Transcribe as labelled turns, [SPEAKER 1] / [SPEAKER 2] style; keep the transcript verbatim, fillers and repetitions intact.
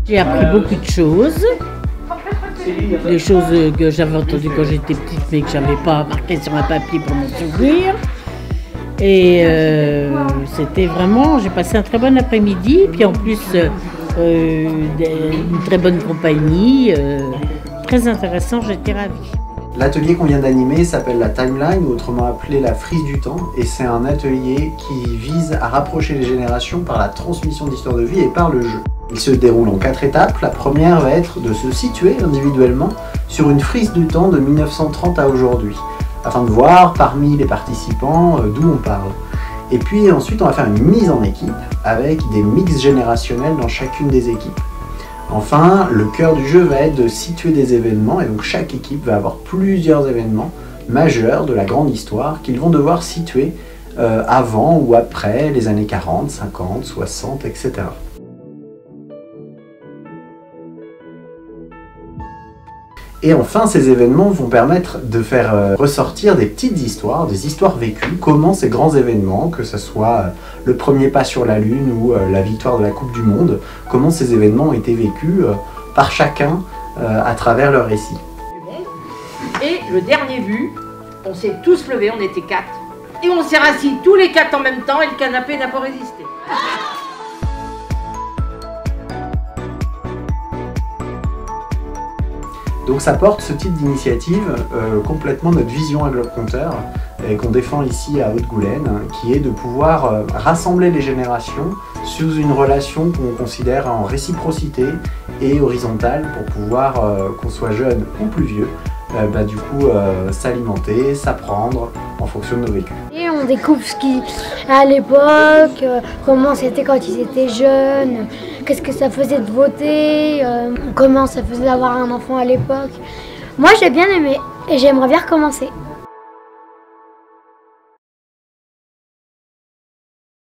[SPEAKER 1] J'ai appris beaucoup de choses, des choses que j'avais entendues quand j'étais petite mais que je n'avais pas marquées sur un papier pour m'en souvenir. Et euh, c'était vraiment, j'ai passé un très bon après-midi, puis en plus euh, une très bonne compagnie, euh, très intéressant, j'étais ravie.
[SPEAKER 2] L'atelier qu'on vient d'animer s'appelle la Timeline, ou autrement appelé la Frise du Temps, et c'est un atelier qui vise à rapprocher les générations par la transmission d'histoires de vie et par le jeu. Il se déroule en quatre étapes. La première va être de se situer individuellement sur une frise du temps de mille neuf cent trente à aujourd'hui, afin de voir parmi les participants d'où on parle. Et puis ensuite on va faire une mise en équipe avec des mix générationnels dans chacune des équipes. Enfin, le cœur du jeu va être de situer des événements, et donc chaque équipe va avoir plusieurs événements majeurs de la grande histoire qu'ils vont devoir situer euh, avant ou après les années quarante, cinquante, soixante, et cetera. Et enfin, ces événements vont permettre de faire euh, ressortir des petites histoires, des histoires vécues, comment ces grands événements, que ce soit euh, le premier pas sur la Lune ou euh, la victoire de la Coupe du Monde, comment ces événements ont été vécus euh, par chacun euh, à travers leur récit.
[SPEAKER 3] Et le dernier but, on s'est tous levés, on était quatre, et on s'est rassis tous les quatre en même temps et le canapé n'a pas résisté.
[SPEAKER 2] Donc ça porte ce type d'initiative euh, complètement notre vision à Globe-Conteur et qu'on défend ici à Haute-Goulaine, qui est de pouvoir euh, rassembler les générations sous une relation qu'on considère en réciprocité et horizontale pour pouvoir, euh, qu'on soit jeune ou plus vieux, euh, bah, du coup euh, s'alimenter, s'apprendre en fonction de nos vécus.
[SPEAKER 4] Et on découvre ce qui à l'époque, euh, comment c'était quand ils étaient jeunes, qu'est-ce que ça faisait de voter, euh, comment ça faisait d'avoir un enfant à l'époque. Moi j'ai bien aimé et j'aimerais bien recommencer.